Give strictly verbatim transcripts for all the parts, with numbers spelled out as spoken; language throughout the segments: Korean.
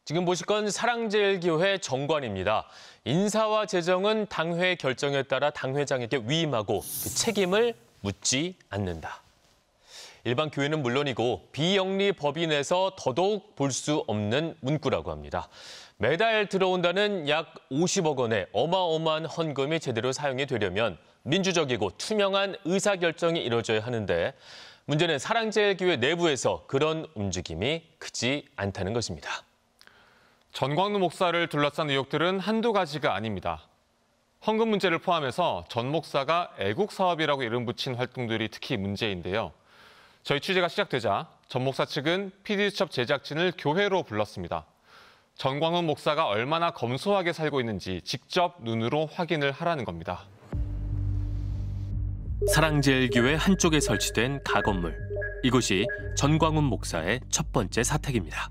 지금 보실 건 사랑제일교회 정관입니다. 인사와 재정은 당회 결정에 따라 당회장에게 위임하고 그 책임을 묻지 않는다. 일반 교회는 물론이고 비영리 법인에서 더더욱 볼 수 없는 문구라고 합니다. 매달 들어온다는 약 오십억 원의 어마어마한 헌금이 제대로 사용이 되려면 민주적이고 투명한 의사결정이 이루어져야 하는데 문제는 사랑제일교회 내부에서 그런 움직임이 크지 않다는 것입니다. 전광훈 목사를 둘러싼 의혹들은 한두 가지가 아닙니다. 헌금 문제를 포함해서 전 목사가 애국 사업이라고 이름 붙인 활동들이 특히 문제인데요. 저희 취재가 시작되자 전 목사 측은 피디수첩 제작진을 교회로 불렀습니다. 전광훈 목사가 얼마나 검소하게 살고 있는지 직접 눈으로 확인을 하라는 겁니다. 사랑제일교회 한쪽에 설치된 가건물. 이곳이 전광훈 목사의 첫 번째 사택입니다.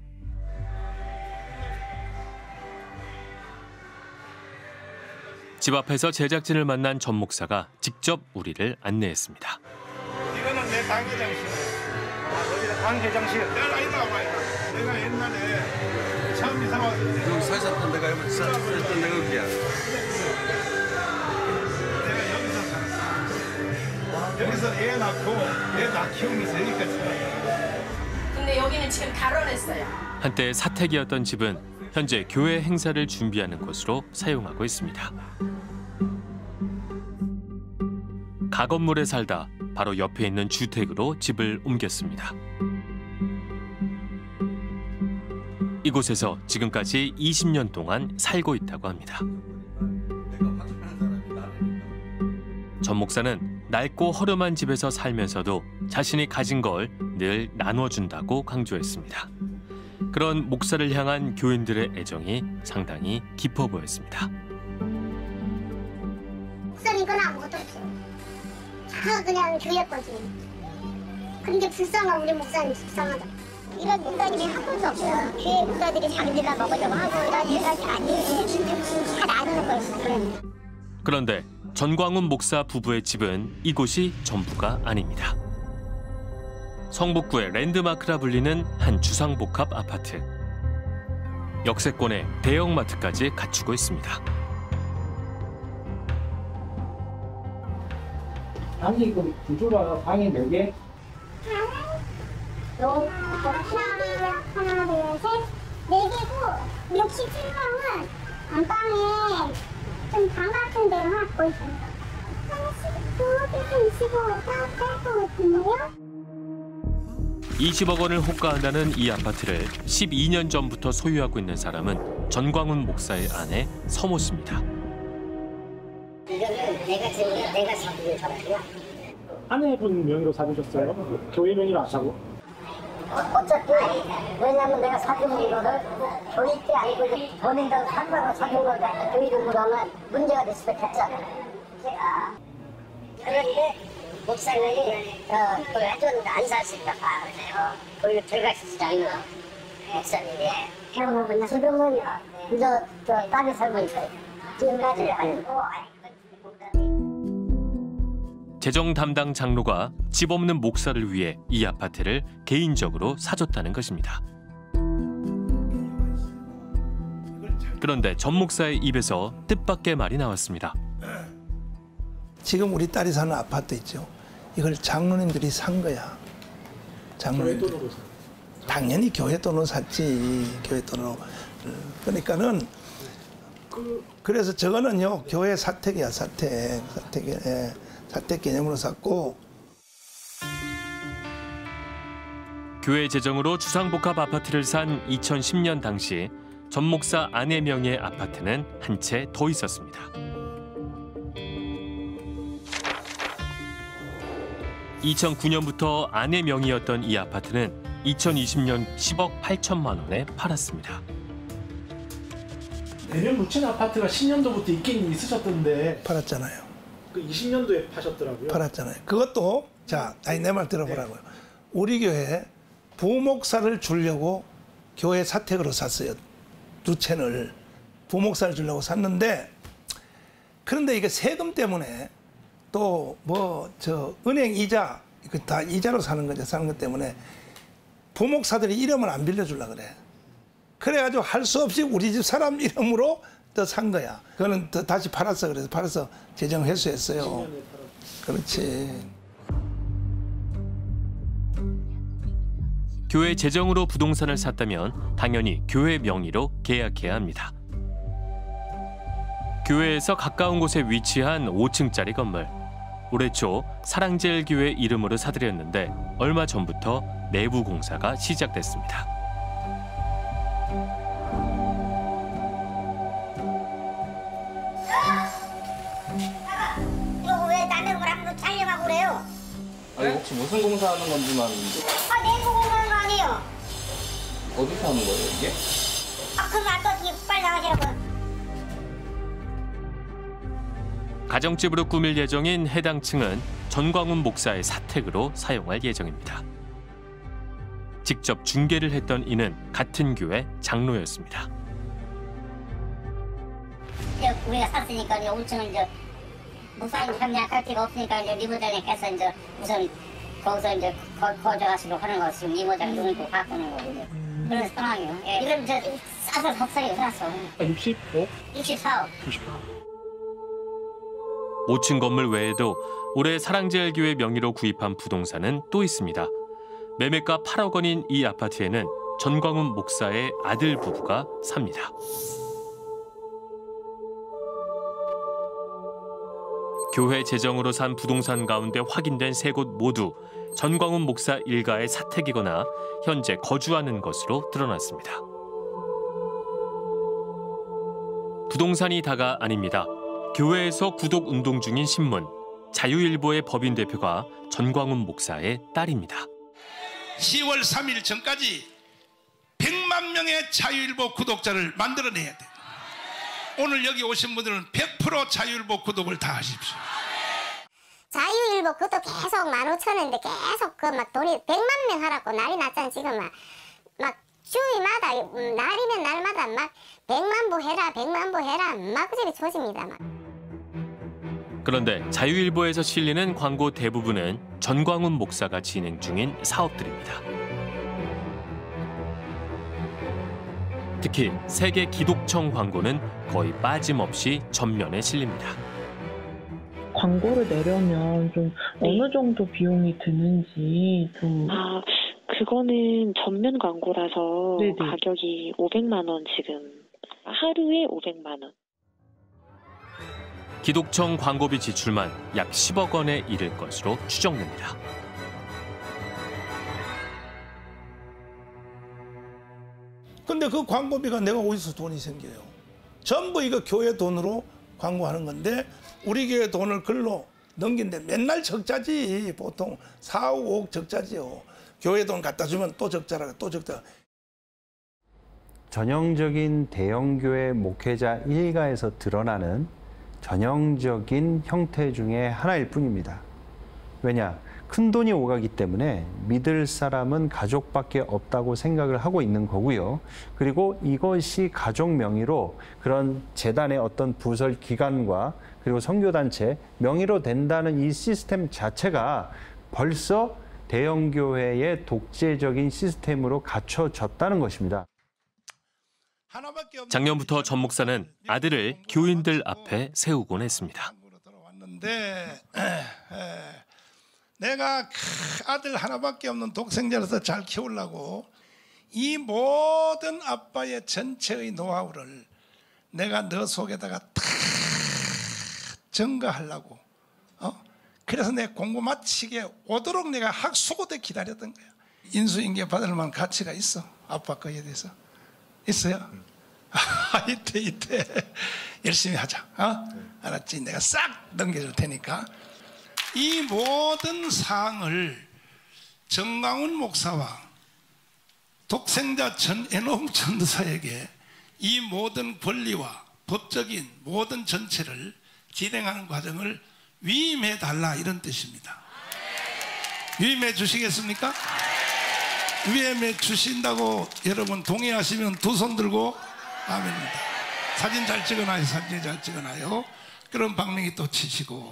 집 앞에서 제작진을 만난 전 목사가 직접 우리를 안내했습니다. 이거는 내 당회장실. 아, 여기가 당회장실. 내가 이리 와봐요. 내가 옛날에 처음 이사 왔을 때. 여기 서 있었던 데가 여기 서 있었던 데가 여기야. 내가 여기서 살았어. 여기서 애 낳고 애 낳 키우면서 여기까지 살았어. 근데 여기는 지금 결혼했어요. 한때 사택이었던 집은 현재 교회 행사를 준비하는 곳으로 사용하고 있습니다. 가건물에 살다 바로 옆에 있는 주택으로 집을 옮겼습니다. 이곳에서 지금까지 이십 년 동안 살고 있다고 합니다. 전 목사는 낡고 허름한 집에서 살면서도 자신이 가진 걸 늘 나눠준다고 강조했습니다. 그런 목사를 향한 교인들의 애정이 상당히 깊어 보였습니다. 목사님 건 아무것도 없어. 다 그냥 교회 거지. 그런 게 불쌍하고 우리 목사님 불쌍하다. 이런 목사님이 한 번도 없어요. 교회 목사들이 자기들가 먹으려고 하고 이런 일까지 아니지. 다 나누는 거였어. 그런데 전광훈 목사 부부의 집은 이곳이 전부가 아닙니다. 성북구의 랜드마크라 불리는 한 주상복합 아파트. 역세권에 대형마트까지 갖추고 있습니다. 아니 그 구조가 방이 몇 개? 하나, 하나, 둘, 셋, 네 개고 육십칠 방은 안방에 좀 방 같은 데를 갖고 있어요. 한 십구에서 이십오 딱 될 것 같은데요? 이십억 원을 호가한다는 이 아파트를 십이 년 전부터 소유하고 있는 사람은 전광훈 목사의 아내 서모 씨입니다. 이거는 내가 지금 내가 사주는 사람이야. 아내분 명의로 사주셨어요? 교회 명의로 안 사고? 어차피 왜냐면 내가 사준 이거를 교회 때 아니고 본인들 상관으로 사준 걸 교회 등으로 하면 문제가 될 수밖에 없잖아. 그런데 목사님이 어, 그 해줬는데 안 살 수 있다 봐요. 거기 들어갈 수 있지 않나 목사님이. 태어나면 지금은 저, 저 딸이 살고 있어요. 지금까지 아니고. 재정 담당 장로가 집 없는 목사를 위해 이 아파트를 개인적으로 사줬다는 것입니다. 그런데 전 목사의 입에서 뜻밖의 말이 나왔습니다. 지금 우리 딸이 사는 아파트 있죠. 이걸 장로님들이 산 거야. 장로님. 교회 돈으로 샀 당연히 교회 돈으로 샀지. 교회 돈으로. 그러니까는 그, 그래서 저거는요 교회 사택이야 사택. 사택 예, 사택 개념으로 샀고. 교회 재정으로 주상복합 아파트를 산 이천십 년 당시 전 목사 아내 명의의 아파트는 한 채 더 있었습니다. 이천구 년부터 아내 명의였던 이 아파트는 이천이십 년 십억 팔천만 원에 팔았습니다. 대면 묻힌 아파트가 십 년도부터 있긴 있으셨던데 팔았잖아요. 그 이십 년도에 파셨더라고요. 팔았잖아요. 그것도 자, 아니 내 말 들어보라고요. 네. 우리 교회 부목사를 주려고 교회 사택으로 샀어요. 두 채를 부목사를 주려고 샀는데 그런데 이게 세금 때문에 또 뭐 저 은행 이자 이거 다 이자로 사는 거죠. 사는 것 때문에 부목사들이 이름을 안 빌려주려 그래. 그래가지고 할 수 없이 우리 집 사람 이름으로 또 산 거야. 그거는 더 다시 팔았어. 그래서 팔아서 재정 회수했어요. 그렇지. 교회 재정으로 부동산을 샀다면 당연히 교회 명의로 계약해야 합니다. 교회에서 가까운 곳에 위치한 오 층짜리 건물. 올해 초 사랑제일교회 이름으로 사들였는데 얼마 전부터 내부 공사가 시작됐습니다. 이거 왜 남의 걸 한번 촬영하고 그래요? 아니 혹시 무슨 공사하는 건지만 아, 내고 공부하는 거 아니에요? 어디서 하는 거예요 이게? 아, 그럼 아까 빨리 나가시라고. 가정집으로 꾸밀 예정인 해당 층은 전광훈 목사의 사택으로 사용할 예정입니다. 직접 중개를 했던 이는 같은 교회 장로였습니다. 이제 우리가 샀으니까 이제 오 층은 이제 목사님 협력할 필요가 없으니까 이제 리모델링해서 이제 우선 거기서 이제 거, 거주하시고 하는 거 지금 리모델링 눈을 바꾸는 거거든요. 그런 상황이에요. 예, 이건 이제 싸서 섭섭하게 해놨어. 육십오? 육십사억. 오 층 건물 외에도 올해 사랑제일교회 명의로 구입한 부동산은 또 있습니다. 매매가 팔억 원인 이 아파트에는 전광훈 목사의 아들 부부가 삽니다. 교회 재정으로 산 부동산 가운데 확인된 세 곳 모두 전광훈 목사 일가의 사택이거나 현재 거주하는 것으로 드러났습니다. 부동산이 다가 아닙니다. 교회에서 구독 운동 중인 신문 자유일보의 법인 대표가 전광훈 목사의 딸입니다. 시월 삼일 전까지 백만 명의 자유일보 구독자를 만들어내야 돼. 오늘 여기 오신 분들은 백 퍼센트 자유일보 구독을 다 하십시오. 자유일보 그것도 계속 만 오천 원인데 계속 그 막 돈이 백만 명 하라고 난리 났잖아. 지금 막, 막 주위마다 날이면 날마다 막 백만 부 해라 백만 부 해라 막 그저리 조집니다. 막. 그런데 자유일보에서 실리는 광고 대부분은 전광훈 목사가 진행 중인 사업들입니다. 특히 세계 기독청 광고는 거의 빠짐없이 전면에 실립니다. 광고를 내려면 좀 어느 정도 비용이 드는지 좀. 아, 그거는 전면 광고라서 네네. 가격이 오백만 원 지금 하루에 오백만 원. 기독청 광고비 지출만 약 십억 원에 이를 것으로 추정됩니다. 근데 그 광고비가 내가 어디서 돈이 생겨요? 전부 이거 교회 돈으로 광고하는 건데 우리 교회 돈을 글로 넘긴데 맨날 적자지. 보통 사억, 오억 적자지요. 교회 돈 갖다 주면 또 적자라 또 적자. 전형적인 대형교회 목회자 일가에서 드러나는 전형적인 형태 중에 하나일 뿐입니다. 왜냐? 큰 돈이 오가기 때문에 믿을 사람은 가족밖에 없다고 생각을 하고 있는 거고요. 그리고 이것이 가족 명의로 그런 재단의 어떤 부설 기관과 그리고 선교단체 명의로 된다는 이 시스템 자체가 벌써 대형교회의 독재적인 시스템으로 갖춰졌다는 것입니다. 작년부터 전 목사는 아들을 교인들 앞에 세우곤 했습니다. 내가 아들 하나밖에 없는 독생자로서 잘 키우려고 이 모든 아빠의 전체의 노하우를 내가 너 속에다가 다 전가하려고 어? 그래서 내 공부 마치게 오도록 내가 학수고대 기다렸던 거야. 인수인계 받을 만한 가치가 있어. 아빠 거에 대해서 있어요. 아, 이때 이때 열심히 하자. 어? 알았지? 내가 싹 넘겨줄 테니까. 이 모든 사항을 전광훈 목사와 독생자 전애녹 전도사에게 이 모든 권리와 법적인 모든 전체를 진행하는 과정을 위임해 달라 이런 뜻입니다. 위임해 주시겠습니까? 위임해 주신다고 여러분 동의하시면 두 손 들고 아멘입니다. 사진 잘 찍어놔요. 사진 잘 찍어놔요. 그럼 박명희 또 치시고.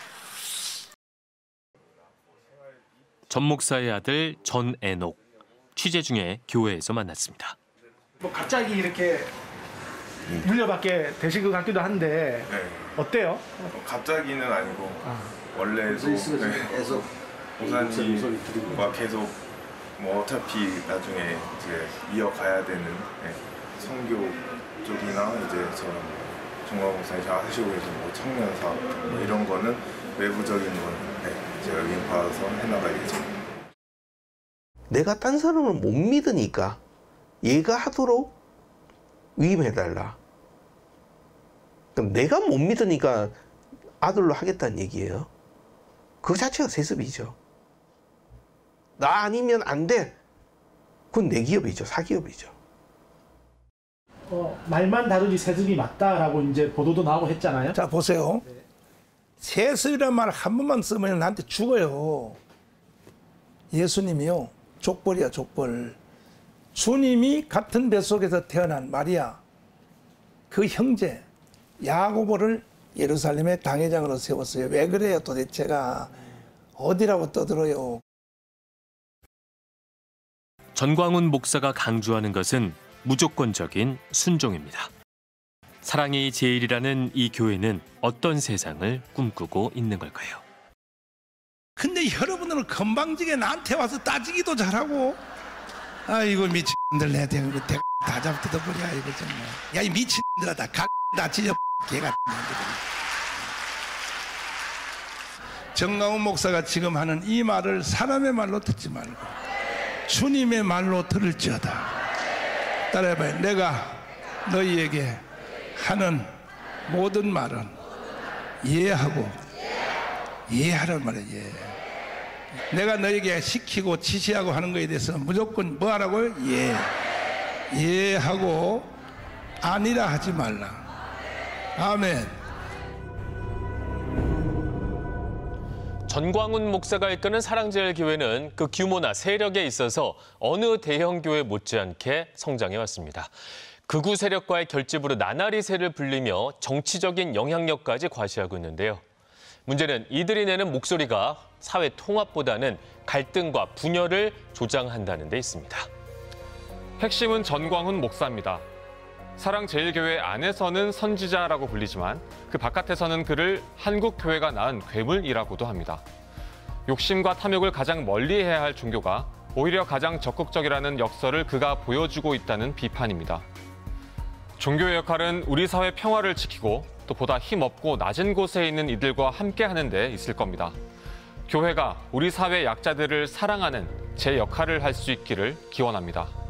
전 목사의 아들 전애녹. 취재 중에 교회에서 만났습니다. 뭐 갑자기 이렇게 물려받게 되신 것 같기도 한데 네. 어때요? 갑자기는 아니고 아. 원래도 계속 목사님과 계속 뭐 어차피 나중에 이제 이어가야 되는 네. 선교 쪽이나 이제 저런 정광 목사님 하시고 계신 뭐 청년 사업 뭐 이런 거는 외부적인 거는 네. 제가 위임받아서 해나가야겠죠. 내가 딴 사람을 못 믿으니까 얘가 하도록 위임해달라. 그럼 내가 못 믿으니까 아들로 하겠다는 얘기예요. 그 자체가 세습이죠. 나 아니면 안 돼. 그건 내 기업이죠. 사기업이죠. 어, 말만 다르지 세습이 맞다라고 이제 보도도 나오고 했잖아요. 자 보세요. 네. 세습이란 말 한 번만 쓰면 나한테 죽어요. 예수님이요. 족벌이야 족벌. 주님이 같은 뱃속에서 태어난 마리아 그 형제 야고보를 예루살렘의 당회장으로 세웠어요. 왜 그래요 도대체가. 어디라고 떠들어요. 전광훈 목사가 강조하는 것은 무조건적인 순종입니다. 사랑이 제일이라는 이 교회는 어떤 세상을 꿈꾸고 있는 걸까요? 근데 여러분들은 건방지게 나한테 와서 따지기도 잘하고 아이고 미친들 내 대고 다 잡뜯어버려 이거 정말. 야 이 미친들아 다 각 다 찢어 개가. 정광훈 목사가 지금 하는 이 말을 사람의 말로 듣지 말고 주님의 말로 들을지어다. 따라해봐요. 내가 너희에게 하는 모든 말은 이해하고 이해하란 말이에요. 이해. 내가 너에게 시키고 지시하고 하는 것에 대해서 무조건 뭐 하라고요? 이해. 이해하고 아니라 하지 말라. 아멘. 전광훈 목사가 이끄는 사랑제일교회는 그 규모나 세력에 있어서 어느 대형교회 못지않게 성장해왔습니다. 극우 세력과의 결집으로 나날이 새를 불리며 정치적인 영향력까지 과시하고 있는데요. 문제는 이들이 내는 목소리가 사회 통합보다는 갈등과 분열을 조장한다는 데 있습니다. 핵심은 전광훈 목사입니다. 사랑제일교회 안에서는 선지자라고 불리지만 그 바깥에서는 그를 한국교회가 낳은 괴물이라고도 합니다. 욕심과 탐욕을 가장 멀리해야 할 종교가 오히려 가장 적극적이라는 역설을 그가 보여주고 있다는 비판입니다. 종교의 역할은 우리 사회 평화를 지키고 또 보다 힘없고 낮은 곳에 있는 이들과 함께하는 데 있을 겁니다. 교회가 우리 사회 약자들을 사랑하는 제 역할을 할 수 있기를 기원합니다.